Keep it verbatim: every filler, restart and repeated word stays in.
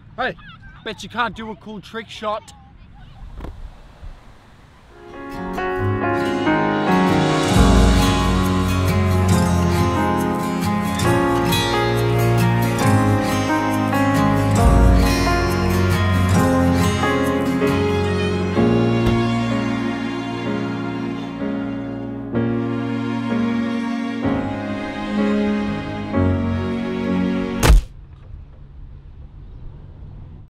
Hey, bet you can't do a cool trick shot.